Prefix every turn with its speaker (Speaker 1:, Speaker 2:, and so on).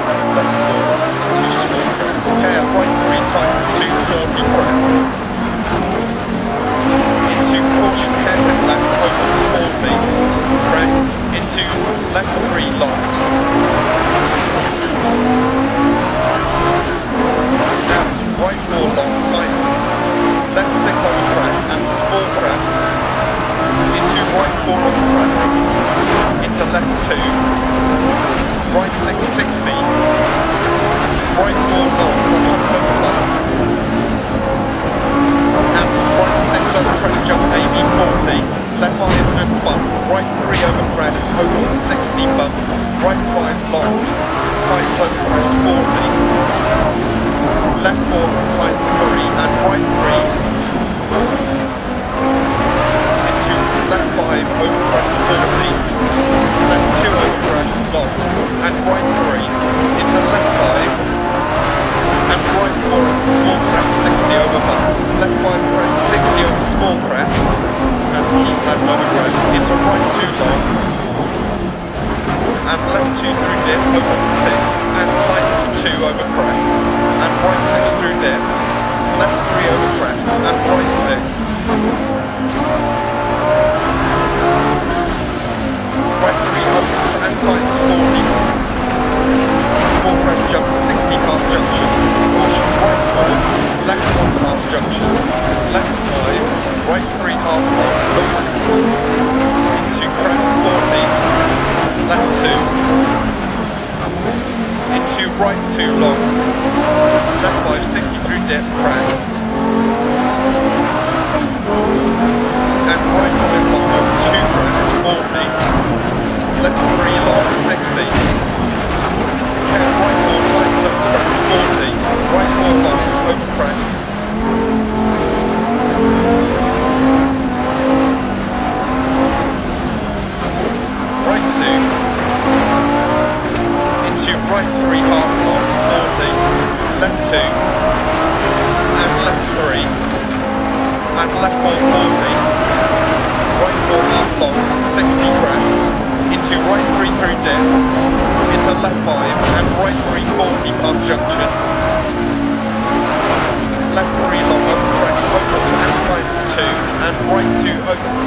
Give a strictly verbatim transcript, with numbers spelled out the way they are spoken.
Speaker 1: left four, into small crest, care, right three times two, forty crest, into caution, hairpin left, opens forty, crest, into left three long, out, right four long, tightens, left six over crest, and small crest, into right four over crest, into left two, right six sixty, right four long, top over bumps, out right six over crest jump A B forty, left five and bump, right three over crest, open sixty bump, right five long, tightens over crest forty, left four tightens three and right three, into left five over crest forty, left two over crest long, and right three, into left five, and right four and small crest sixty over bump, left five crest sixty over small crest, and keep left over crest, into right two long, and left two through dip, open six, and tightens two over crest, and right six through dip, left three over crest, and right six, right three opens and tightens forty, small crest jump sixty past junction, caution right four, left one past junction, left five, right three half long, opens, into crest forty, left two, into right two long, left five sixty through dip, crest, and right five long over two crest, forty, left three long, sixty, care right four tightens over crest, forty, right four long, over crest, right two, into right three half long, forty, left two, and left three, and left four forty, right four half long, sixty crest, into right three through dip, into left five, and right three forty past junction, left three long over crest, opens and tightens two, and right two opens